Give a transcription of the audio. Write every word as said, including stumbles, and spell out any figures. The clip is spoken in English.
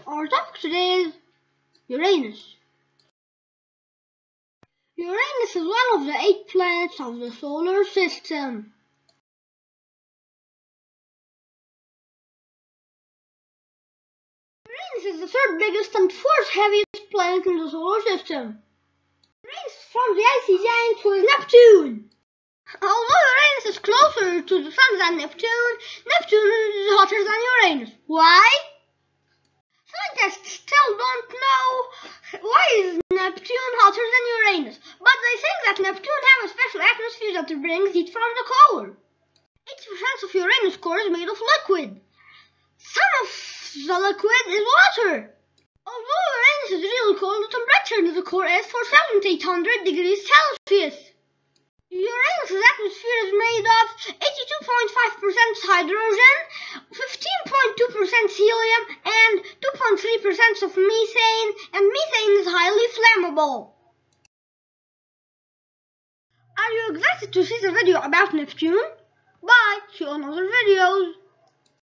Our topic today is Uranus. Uranus is one of the eight planets of the solar system. Uranus is the third biggest and fourth heaviest planet in the solar system. Uranus is from the icy giant who is Neptune. Although Uranus is closer to the Sun than Neptune, Neptune is hotter than Uranus. Why? Scientists still don't know why is Neptune hotter than Uranus, but they think that Neptune has a special atmosphere that brings heat from the core. eighty percent of Uranus' core is made of liquid. Some of the liquid is water. Although Uranus is really cold, the temperature in the core is four thousand eight hundred degrees Celsius. Uranus' atmosphere is made of eighty-two point five percent hydrogen, fifteen point two percent helium, and two point three percent of methane, and methane is highly flammable. Are you excited to see the video about Neptune? Bye! See you on other videos!